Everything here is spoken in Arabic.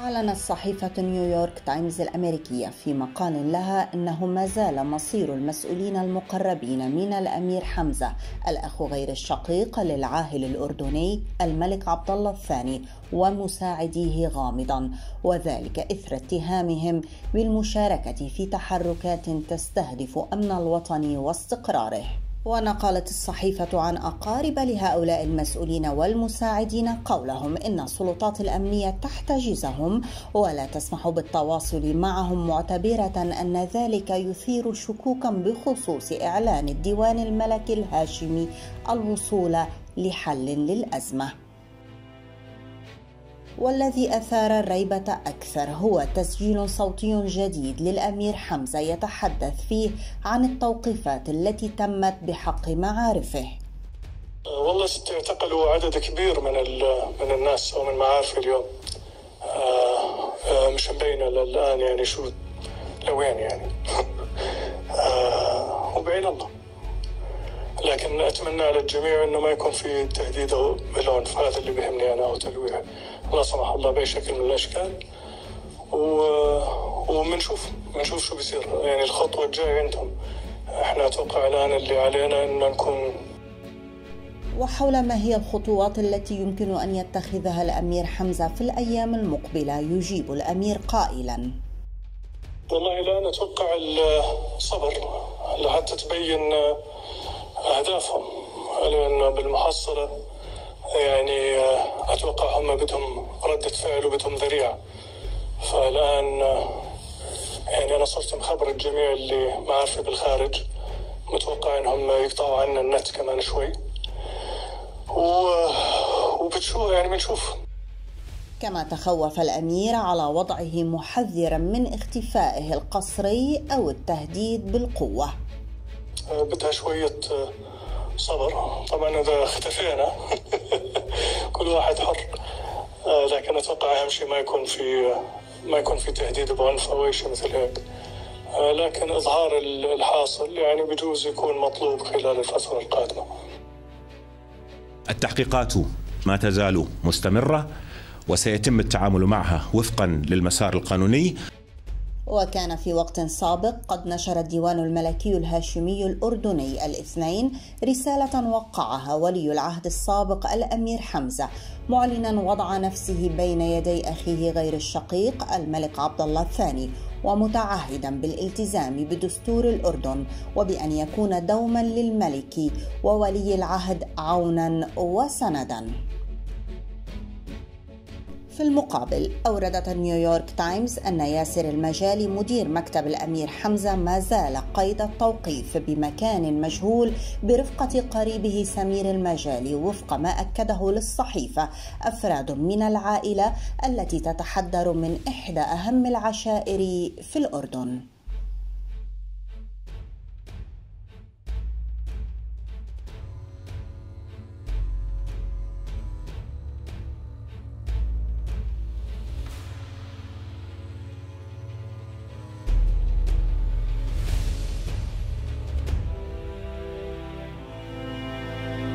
أعلنت صحيفة نيويورك تايمز الأمريكية في مقال لها أنه ما زال مصير المسؤولين المقربين من الأمير حمزة الأخ غير الشقيق للعاهل الأردني الملك عبد الله الثاني ومساعديه غامضا، وذلك إثر اتهامهم بالمشاركة في تحركات تستهدف أمن الوطن واستقراره. ونقلت الصحيفة عن أقارب لهؤلاء المسؤولين والمساعدين قولهم إن السلطات الأمنية تحتجزهم ولا تسمح بالتواصل معهم، معتبرة أن ذلك يثير شكوكا بخصوص إعلان الديوان الملكي الهاشمي الوصول لحل للأزمة. والذي أثار الريبة أكثر هو تسجيل صوتي جديد للأمير حمزة يتحدث فيه عن التوقيفات التي تمت بحق معارفه. والله اعتقلوا عدد كبير من الناس أو من معارفي اليوم. مش مبينة الآن يعني شو لوين يعني. وبعين الله، لكن أتمنى على الجميع إنه ما يكون في تهديد أو بالعنف، هذا اللي بيهمني أنا، أو تلويح لا سمح الله بأي شكل من الأشكال. ومنشوف شو بيصير، يعني الخطوة الجاية عندهم. احنا أتوقع الآن اللي علينا إن نكون. وحول ما هي الخطوات التي يمكن أن يتخذها الأمير حمزة في الأيام المقبلة، يجيب الأمير قائلا: والله الآن أتوقع الصبر لحتى تبين أهدافهم، لأنه بالمحصلة يعني أتوقع هم بدهم ردة فعل وبدهم ذريعة. فالآن يعني أنا صرت مخبر الجميع اللي معارفي بالخارج، متوقع إنهم يقطعوا عنا النت كمان شوي، وبتشوف يعني بنشوف. كما تخوف الأمير على وضعه محذرا من اختفائه القسري أو التهديد بالقوة. بدها شوية صبر، طبعا إذا اختفينا كل واحد حر، لكن أتوقع أهم شيء ما يكون في تهديد بعنف أو أي شيء مثل هيك. لكن إظهار الحاصل يعني بجوز يكون مطلوب خلال الفترة القادمة. التحقيقات ما تزال مستمرة وسيتم التعامل معها وفقا للمسار القانوني. وكان في وقت سابق قد نشر الديوان الملكي الهاشمي الأردني الاثنين رسالة وقعها ولي العهد السابق الأمير حمزة، معلنا وضع نفسه بين يدي أخيه غير الشقيق الملك عبد الله الثاني، ومتعهدا بالالتزام بدستور الأردن وبأن يكون دوما للملك وولي العهد عونا وسندا. في المقابل، أوردت نيويورك تايمز أن ياسر المجالي مدير مكتب الأمير حمزة ما زال قيد التوقيف بمكان مجهول برفقة قريبه سمير المجالي، وفق ما أكده للصحيفة أفراد من العائلة التي تتحدر من إحدى أهم العشائر في الأردن.